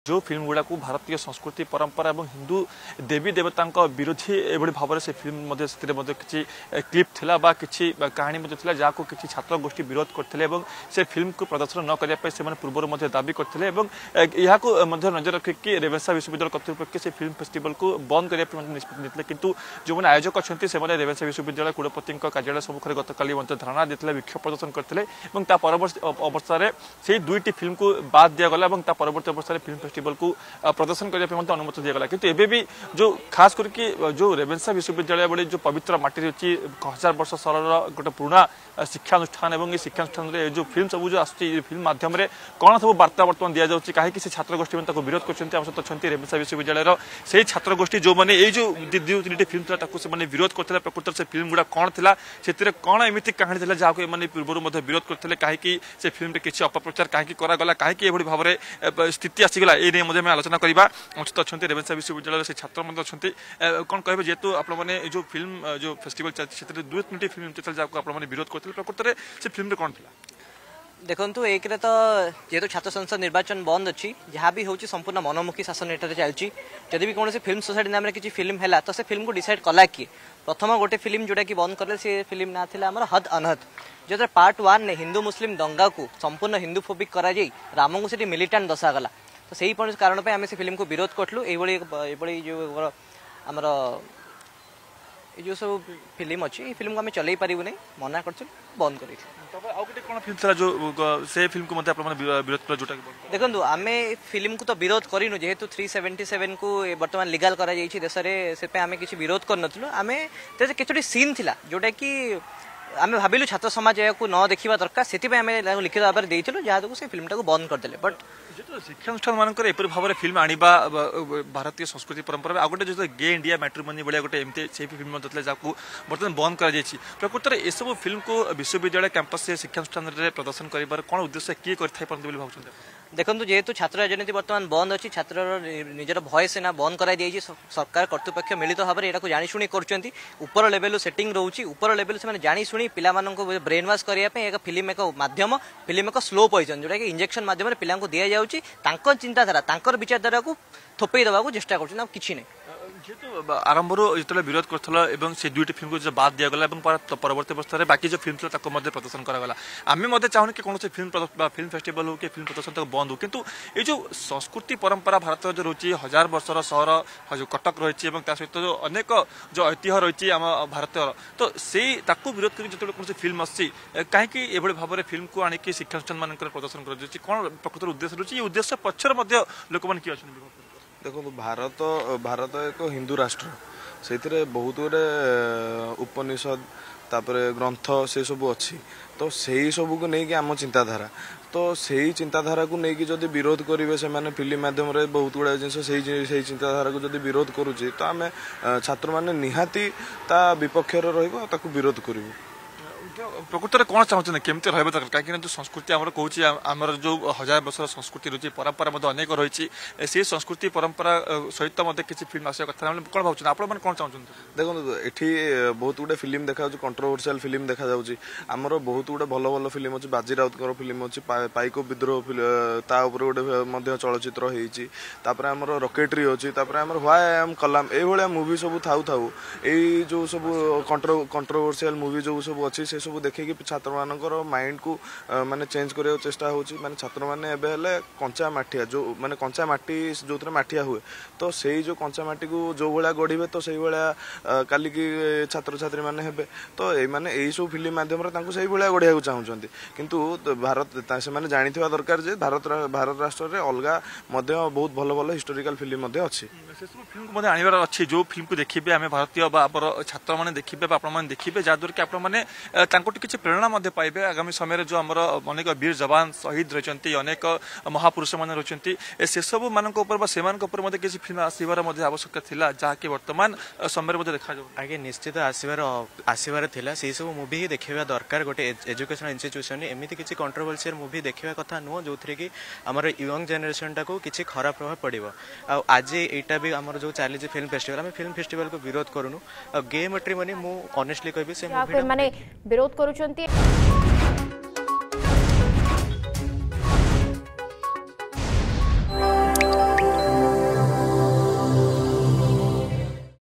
जो फिल्म गुड़ा को भारतीय संस्कृति परंपरा और हिंदू देवी देवता विरोधी एभली भाव से फिल्म किसी क्लिप थिला बा किसी कहानी जहाँ को किसी छात्र गोष्ठी विरोध करते से फिल्म को प्रदर्शन न करने से पूर्व दाबी करते नजर रखिकी रेवेन्सा विश्वविद्यालय कर्तृपक्ष से फिल्म फेस्टिवल को बंद करने निष्पत्ति किंतु जो मैंने आयोजक अच्छा से रेवेन्सा विश्वविद्यालय कुलपति कार्यालय सम्मुखें गतकाली धारणा देते विक्षोभ प्रदर्शन करते अवस्था से दुईटी फिल्म को बाद दिगला परवर्त अवस्था फिल्म फेस्टिवल को प्रदर्शन करने अनुमति दिगला किंतु एबे भी जो खास करके जो रेवेन्सा विश्वविद्यालय बड़े जो पवित्र माटी अच्छी 1000 वर्ष साल गोटे पुराना शिक्षानुष्ठान और शिक्षानुष्ठान जो फिल्म सब जो फिल्म माध्यम कौन सब वार्ता बर्तमान दि जाऊँगी कहीं से छात्र गोष्ठी मैंने विरोध कर रेवेन्सा विश्वविद्यालय से छात्र गोष्ठी जो मैंने ये जो दुईटी फिल्म था विरोध करते प्रकृत से फिल्म गुड़ा कौन था से कौन एमती कहानी था जहाँ को पूर्व विरोध करते कहीं से फिल्म किसी अपप्रचार कहीं करागला कहीं भाव में स्थिति आसीगला ये आलोचना करवा अनुचित अच्छा रेवेन्सा विश्वविद्यालय से छात्र अच्छा कौन कहे जेहेतु आपने जो फिल्म जो फेस्टिवल चलती दुई तीन फिल्म जहाँ को आपने विरोध करते प्रकृत से फिल्म कौन था देखो एक तो जेहेतु छात्र संसद निर्वाचन बंद अच्छी जहाँ भी होची संपूर्ण मनोमुखी शासन एठारे चलती जदि भी कौन फिल्म सोसाइटी नाम किसी फिल्म है तो से फिल्म को डिसाइड कला किए प्रथम गोटे फिल्म जोटा कि बंद कले से फिल्म ना था आम हद अनहद जो पार्ट 1 ने हिंदू मुस्लिम दंगा को संपूर्ण हिंदू फोबिक करा राम को से मिलिटांट दशागला तो सही कारण आम से फिल्म को विरोध करूँ ये जो आमर जो सब फिल्म अच्छी फिल्म को आम चल पारू नहीं मना कर बंद कर देखो आम फिल्म को तो विरोध करूँ जेहेतु 377 को बर्तमान लीगल कर देश में आम किसी विरोध करूँ आम किसी सीन थिला जोटा कि आम भाविलु छात्र समाज या न देखा दरकार से लिखित भाव में देलु जहाँ से फिल्म को बंद करदे बट शिक्षानुष्ठान मानक एपरी भाव में फिल्म आनिबा भारतीय संस्कृति परंपरा आ गोटे जो गे इंडिया मैट्रिमोनी भाया गोटे एमती से फिल्म जहाँ बर्तमान बंद कर प्रकृत में यह सब फिल्म को विश्वविद्यालय कैंपस से शिक्षानुष्ठान प्रदर्शन कर कौन उद्देश्य किए कर भाव देखो जेहेतु छात्र राजनीति बर्तमान बंद अच्छी छात्र निजर भय सेना बंद कराई सरकार कर्तृपक्ष मिलित भाव में यहाँ जाशुणी कर लेवल सेटिंग रोचे ऊपर लेवल से जाशुणी पिला ब्रेन वाश करने एक फिल्म एक माध्यम फिल्म एक स्लो पॉइजन जोटा कि इंजेक्शन माध्यम पिला दि जाऊँगी चिंताधारा विचारधारा को थोपे देवा चेष्टा कर किसी नहीं जेहेतु आरंभ जो विरोध कर से दुईटी फिल्म को जो बाद दिगला परवर्त अवस्था में बाकी जो फिल्म था प्रदर्शन करागला आम चाहूँ कि कौन फिल्म फेस्टिवल हो कि फिल्म प्रदर्शन तक बंद हो किंतु ये जो संस्कृति परंपरा भारत जो रोचे 1000 वर्षर सहर जो कटक रही सहित जो अनेक जो ऐतिह्य रही आम भारत तो से विरोध कर जो कौन फिल्म आसी कहीं भाव में फिल्म को आणिक शिक्षानुष्ठान मान प्रदर्शन कर कौन प्रकृत उद्देश्य रही है उद्देश्य पक्षर लोक मैंने किए अच्छा देखो भारत एक हिंदू राष्ट्र से बहुत गुड़े उपनिषद तापर ग्रंथ से सब अच्छी तो सही सब को लेकिन आम चिंताधारा तो सही चिंताधारा को लेकिन जदि विरोध करेंगे से मैंने फिल्म माध्यम बहुत गुड़ा जिन से चिंताधारा को जदि विरोध करुचे तो आम छात्र मैंने निहाती ता विपक्ष रही विरोध करूँ प्रकृत में कौन चाहते हैं केमती रहा दरकार कहीं जो संस्कृति आम कौच आमर जो 1000 वर्षर संस्कृति रही परंपरा अनेक रही से संस्कृति परंपरा सहित किसी फिल्म आसा कथा कौन भाव आप कौन चाहते देखो ये बहुत गुड़े फिल्म देखा कंट्रोवर्शियल फिल्म देखा आमर बहुत गुड़े भल भल फिल्म अच्छी बाजी राउतर फिल्म अच्छी पाइको विद्रोह गोटे चलचित्र होपर आमर रकेटरी अच्छी आमर व्हाई आई एम कलाम ये मुवी सब थाऊ थाऊ यही जो सब कंट्रोवर्शियल मुवी जो सब अच्छी से सब देखिए छात्र मानकर माइंड को माने चेंज करने चेष्टा होची माने छात्र माने एबे हेले कंचा माटिया जो माने कंचा माटी जो माटिया हुए तो सही जो कंचा माटी को जो भाया गढ़े तो से भाया काली की छात्र छात्री माने हेबे तो ये माने यही सब फिल्म माध्यम से भाया गढ़िया चाहूँगी किंतु भारत से माने जानिथिबा दरकार जे भारत राष्ट्र रे अलगा बहुत भल भल हिस्टोरिकल फिल्म अच्छी फिल्म को आनबार अच्छी जो फिल्म को देखिए आम भारतीय छात्र मैंने देखिए आपने देखिए जहाँद्वारा कि आपने किसी प्रेरणा पाइबे आगामी समय जो आमर अनेक वीर जवान शहीद रही अनेक महापुरुष मैंने रही से सब मान किसी फिल्म आसबार आवश्यकता थी जहाँकि वर्तमान समय देखा आगे निश्चित आसबार से सब मुवी ही देखा दरकार गोटे एजुकेशन इंस्टीट्यूशन एमती किसी कंट्रोवर्शियल मुवी देखा कथा नुह जो थी कि आमर यंग जेनेरेशन टाक किसी खराब प्रभाव पड़ो आज यहाँ भी आमर जो चली फिल्म फेस्टिवल आम फिल्म फेस्टिवल को विरोध करूँ गे मैट्रिमोनी मु ऑनेस्टली कहबी से विरोध करुछंती।